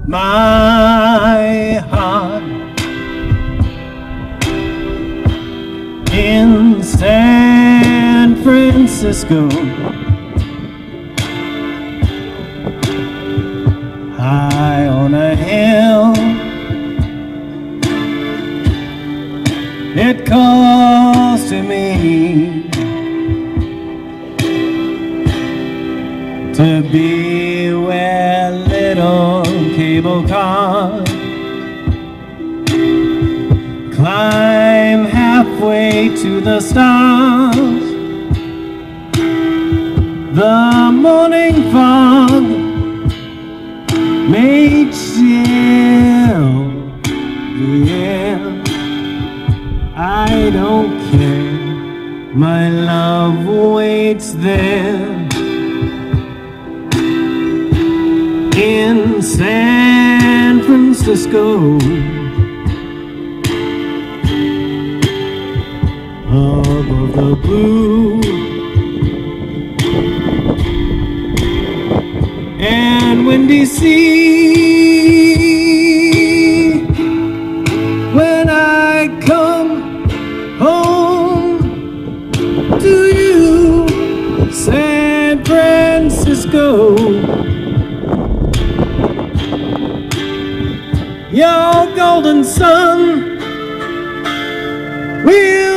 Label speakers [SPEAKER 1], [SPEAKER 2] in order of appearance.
[SPEAKER 1] my heart in San Francisco, high on a hill. It calls to me to be where little cable cars climb halfway to the stars. The morning fog may chill the air. I don't care, my love waits there in San Francisco, above the blue and windy sea. When I come home to you, San Francisco, your golden sun will